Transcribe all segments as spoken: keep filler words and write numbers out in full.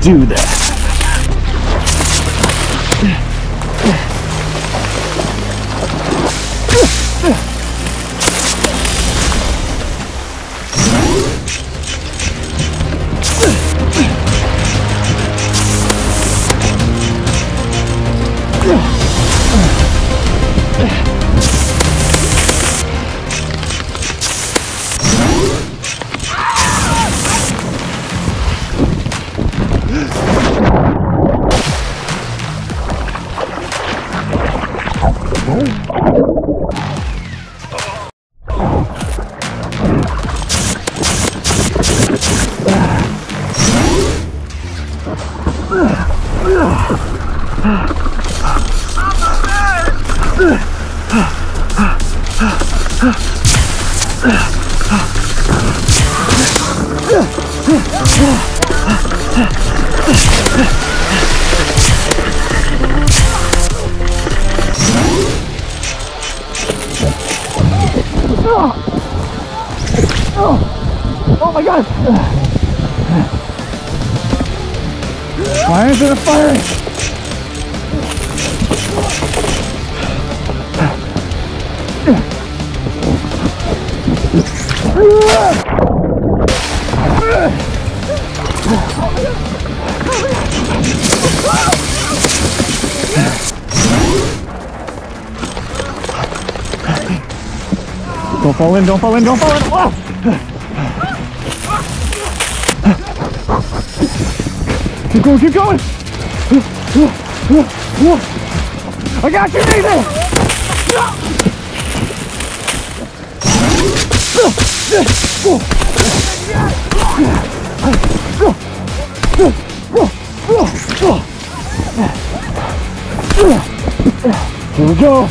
do that. Oh my god! Why is it a fire? Don't fall in, don't fall in, don't fall in! Oh! Keep going, keep going! I got you, Nathan! Here we go!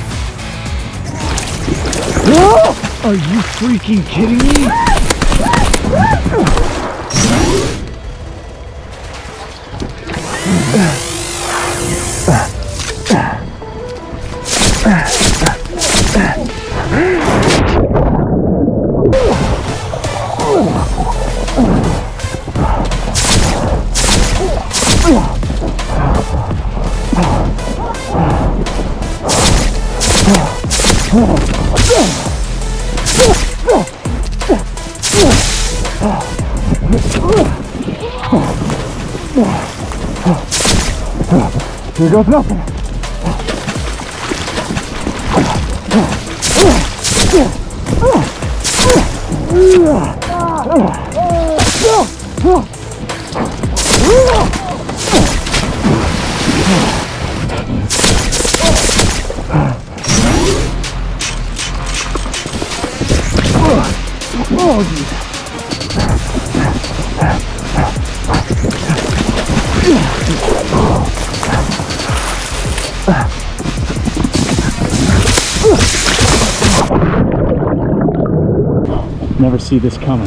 Are you freaking kidding me? Here goes nothing. Oh, geez. Never see this coming.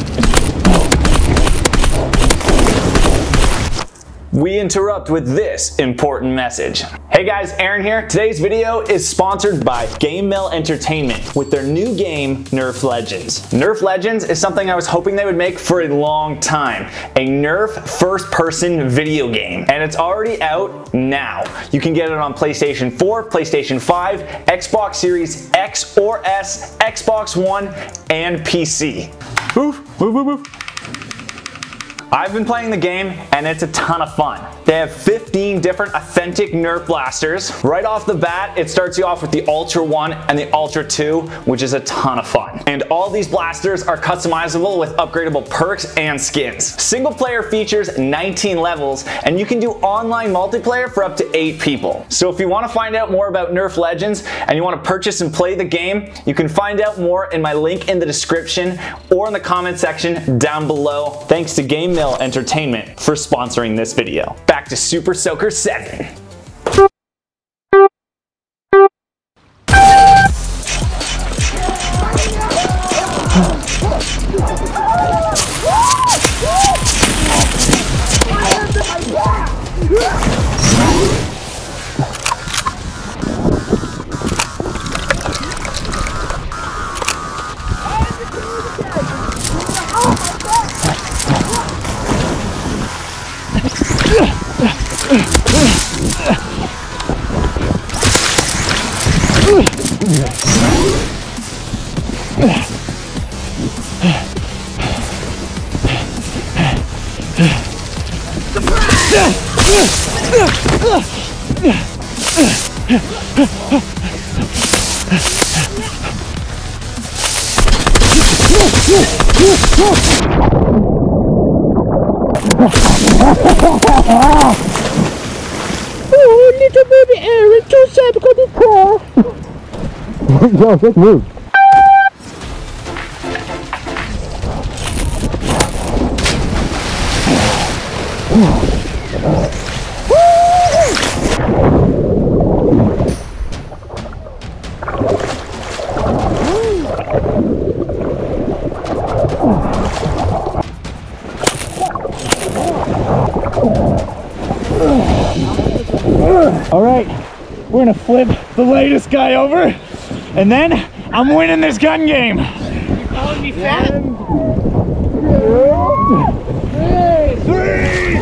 We interrupt with this important message. Hey guys, Aaron here. Today's video is sponsored by GameMill Entertainment with their new game, Nerf Legends. Nerf Legends is something I was hoping they would make for a long time. A Nerf first-person video game. And it's already out now. You can get it on PlayStation four, PlayStation five, Xbox Series X or S, Xbox One, and P C. Woof, woof, woof, woof. I've been playing the game and it's a ton of fun. They have fifteen different authentic Nerf blasters. Right off the bat, it starts you off with the Ultra one and the Ultra two, which is a ton of fun. And all these blasters are customizable with upgradable perks and skins. Single player features nineteen levels and you can do online multiplayer for up to eight people. So if you want to find out more about Nerf Legends and you want to purchase and play the game, you can find out more in my link in the description or in the comment section down below. Thanks to GameMill Entertainment for sponsoring this video. Back to Super Soaker seven. Yeah. Oh, little baby Aaron, too sad because he crawled. Yo, let's move. All right, we're gonna flip the latest guy over, and then I'm winning this gun game. You calling me fat? Three!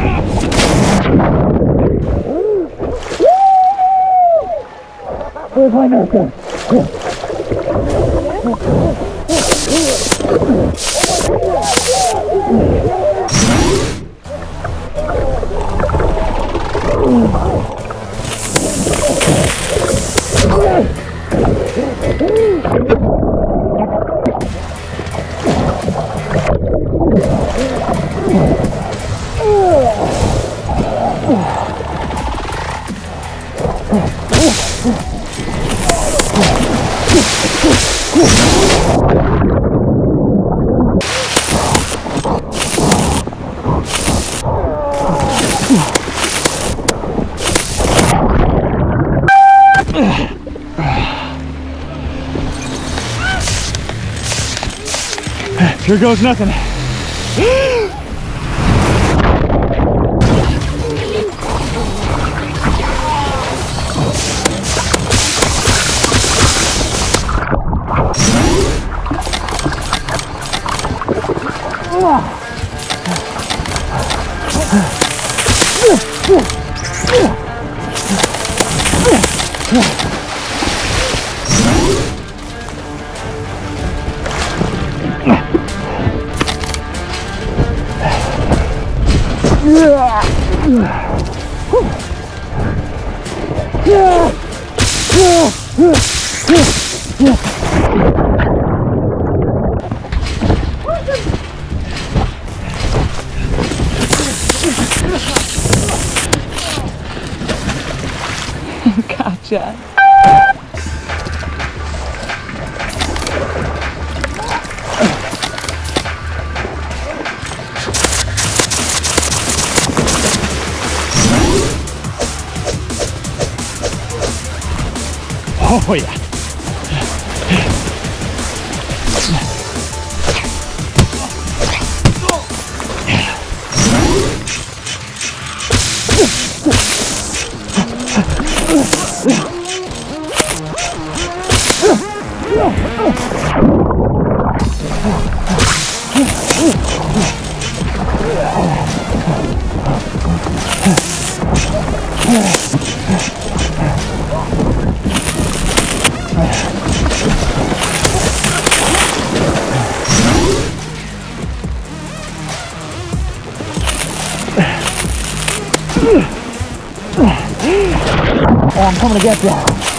Where's my Nerf gun? Here goes nothing. Gotcha. Oh yeah. Oh, I'm coming to get you.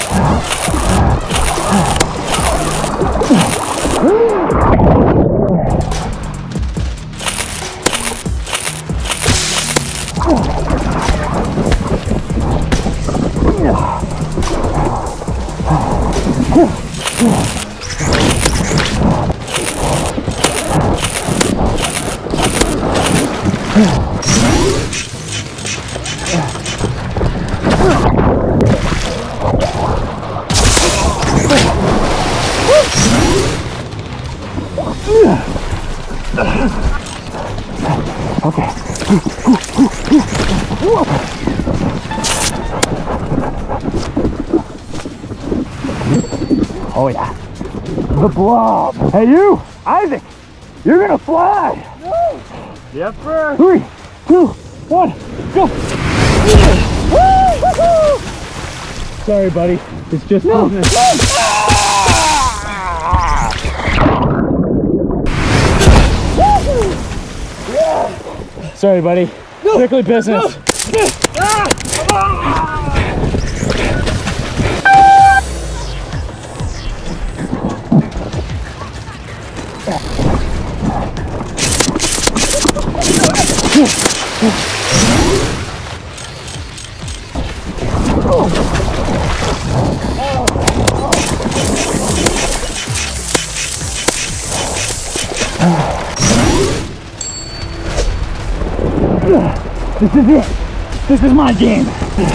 Okay. Oh yeah. The blob. Hey you, Isaac, you're gonna fly. No. Yep, sir. Three, two, one, go. Sorry, buddy. It's just business. Sorry, buddy. Strictly business. This is it. This is my game.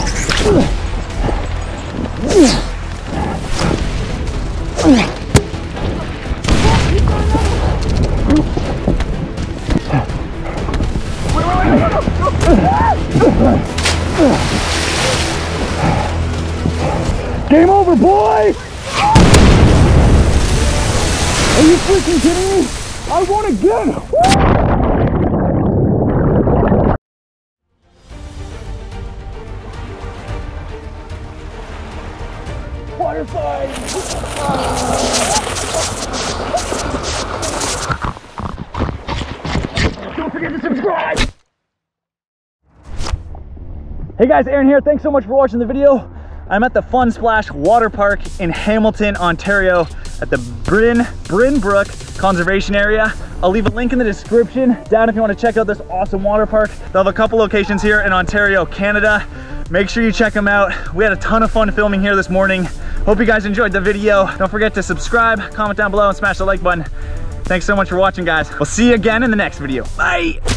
Game over, boy! Are you freaking kidding me? I won again! Woo! Butterfly! Don't forget to subscribe! Hey guys, Aaron here. Thanks so much for watching the video. I'm at the Fun Splash Water Park in Hamilton, Ontario at the Bryn, Bryn Brook Conservation Area. I'll leave a link in the description down if you want to check out this awesome water park. They'll have a couple locations here in Ontario, Canada. Make sure you check them out. We had a ton of fun filming here this morning. Hope you guys enjoyed the video. Don't forget to subscribe, comment down below, and smash the like button. Thanks so much for watching, guys. We'll see you again in the next video. Bye.